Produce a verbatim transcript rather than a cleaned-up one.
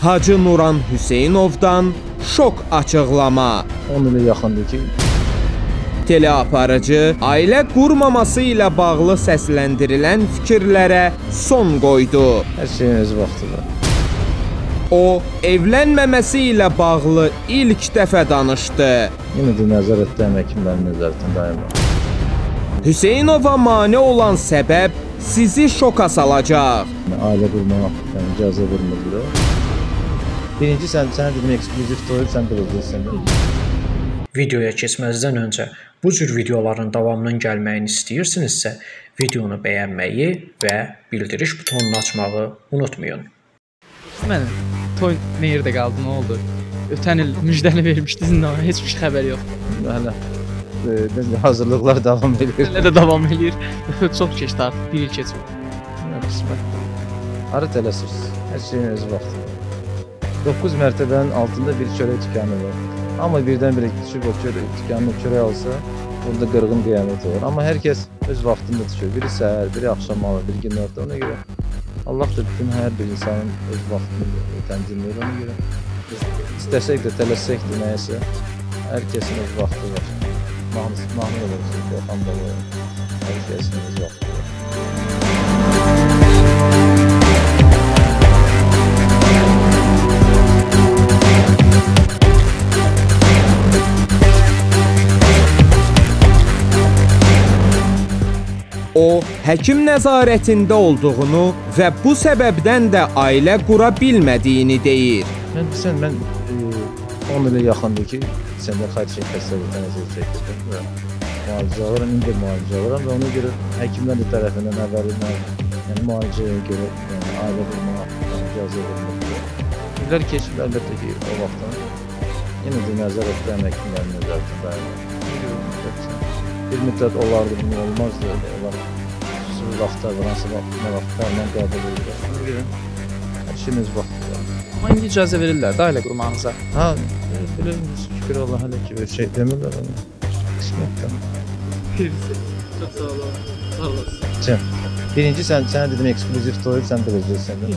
Hacı Nuran Hüseynovdan şok açıqlama. on ilə yaxındır ki, Teleaparıcı ailə qurmaması ilə bağlı səsləndirilən fikirlərə son qoydu. hər şeyin öz vaxtı var. O, evlənməməsi ilə bağlı ilk dəfə danışdı. Yenə də nəzarətdə həkimlərin nəzarətində daima. Hüseynova mane olan səbəb sizi şoka salacaq. Ailə qurmağa yəni, icazə vermədilər. Birinci, sən, sənə dedim eksklüziv toy, sən qılacaqsan. Videoya keçməzdən öncə bu cür videoların davamının gəlməyini istəyirsinizsə, videonu bəyənməyi və bildiriş butonunu açmağı unutmayın. Mənim toy nə yerdə qaldı, nə oldu? Ötən il müjdəni vermişdiniz, amma heç bir xəbər yoxdur. Hələ e, hazırlıqlar davam edir. Hələ də davam edir. Çox keçdi artıq, bir il keçib. Qismət. Arı tələsirsiniz. Hər şeyin öz vaxtı var. doqquz mərtəbənin altında bir çörək dükanı var. Amma birdən-birə düşüb o çörək dükanını çörək alsa, burada qırğın qiyamət olur. Amma hər kəs öz vaxtında düşür. Biri səhər, biri axşam alır, biri günorta. Ona görə Allah da bütün hər bir insanın öz vaxtını tənzimləyir. Ona görə istəsək də, tələssək də nəyəsə, hər kəsin öz vaxtı var. Mahnı olursun, qorxan da var. Hər kəsin öz vaxtı var. O, həkim nəzarətində olduğunu və bu səbəbdən də ailə qura bilmədiyini deyir. Mən bilsən, mən on ilə yaxındır ki, səndə xaç xəstəlikdən əziyyət çəkirdim və müalicə alıram, indi müalicə alıram və ona görə həkimlər də tərəfindən əvvəlindən yəni müalicəyə görə yəni, ailə qurmağa icazə verilməkdir. İllər keçib, əlbəttə ki, o vaxtdan yenə də nəzarətdə həkimlərin nəzarətində bir müddət olardı, bunu olmazdı, onlar xüsusi vaxtlar var, hansı vaxtlarla qəbul edir. Ona görə hər şeyin öz vaxtı var. Hangi icazə verirlər də ailə qurmağınıza? Ha, belə şükür Allah hələ ki, bir şey demirlər ona. Qismətdən. Çox sağ olun. Sağ olasın. Birinci, sən, sənə dedim eksklüziv toy, sən biləcəksən.